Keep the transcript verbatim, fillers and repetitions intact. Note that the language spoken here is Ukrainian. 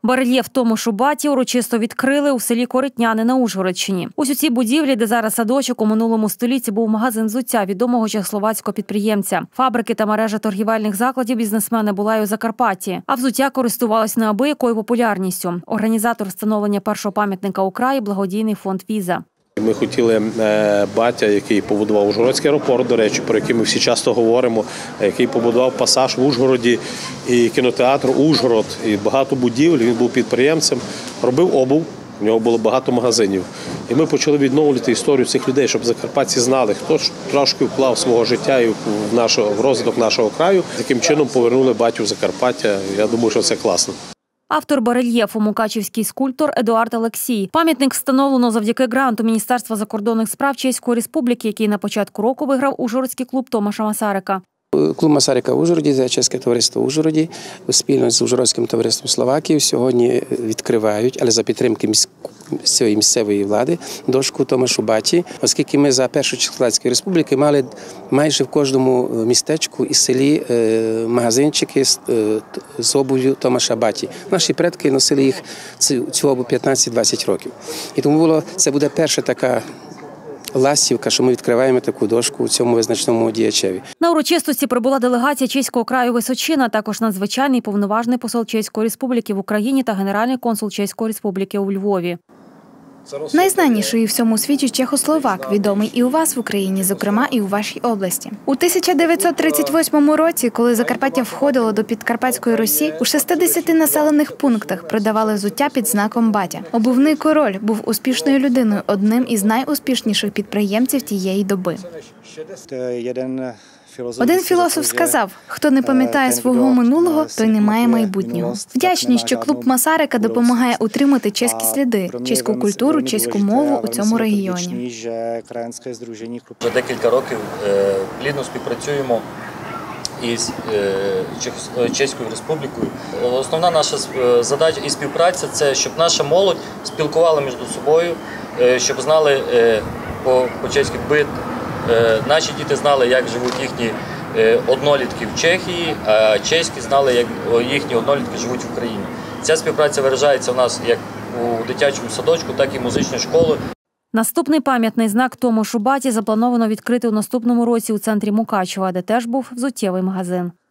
Барельєф Томошу Баті урочисто відкрили у селі Коритняни на Ужгородщині. Ось у цій будівлі, де зараз садочок, у минулому столітті був магазин взуття відомого чехословацького підприємця. Фабрики та мережа торгівельних закладів бізнесмена була й у Закарпатті. А взуття користувалось неабиякою популярністю. Організатор встановлення першого пам'ятника у краї – благодійний фонд «Віза». Ми хотіли батя, який побудував Ужгородський аеропорт, до речі, про який ми всі часто говоримо, який побудував пасаж в Ужгороді і кінотеатр «Ужгород», і багато будівель, він був підприємцем, робив обув, у нього було багато магазинів. І ми почали відновлювати історію цих людей, щоб закарпатці знали, хто ж трошки вклав свого життя і в, нашого, в розвиток нашого краю. Таким чином повернули батю в Закарпаття. Я думаю, що це класно. Автор барельєфу – мукачівський скульптор Едуард Алексій. Пам'ятник встановлено завдяки гранту Міністерства закордонних справ Чеської Республіки, який на початку року виграв ужгородський клуб Томаша Масарика. Клуб Масарика в Ужгороді, це чеське товариство в Ужгороді, спільно з Ужгородським товариством Словакії сьогодні відкривають, але за підтримки цієї місцевої влади, дошку Томашу Баті, оскільки ми за першу Чехословацької республіки мали майже в кожному містечку і селі магазинчики з обув'ю Томаша Баті. Наші предки носили їх цю обув п'ятнадцять-двадцять років. І тому було, це буде перша така ластівка, що ми відкриваємо таку дошку у цьому визначному діячеві. На урочистості прибула делегація Чеського краю Височина, також надзвичайний повноважний посол Чеської Республіки в Україні та генеральний консул Чеської Республіки у Львові. Найзнаніший у всьому світі чехословак, відомий і у вас в Україні, зокрема і у вашій області. У тисяча дев'ятсот тридцять восьмому році, коли Закарпаття входило до Підкарпатської Русі, у шістдесяти населених пунктах продавали взуття під знаком «Батя». Обувний король був успішною людиною, одним із найуспішніших підприємців тієї доби. Один філософ сказав, хто не пам'ятає свого минулого, той не має майбутнього. Вдячні, що клуб Масарика допомагає утримати чеські сліди, чеську культуру, чеську мову у цьому регіоні. Вже декілька років плідно співпрацюємо із Чеською Республікою. Основна наша задача і співпраця – це щоб наша молодь спілкувала між собою, щоб знали по-чеськи бит. Наші діти знали, як живуть їхні однолітки в Чехії, а чеські знали, як їхні однолітки живуть в Україні. Ця співпраця виражається у нас як у дитячому садочку, так і музичної школи. Наступний пам'ятний знак Томошу Баті заплановано відкрити у наступному році у центрі Мукачева, де теж був взуттєвий магазин.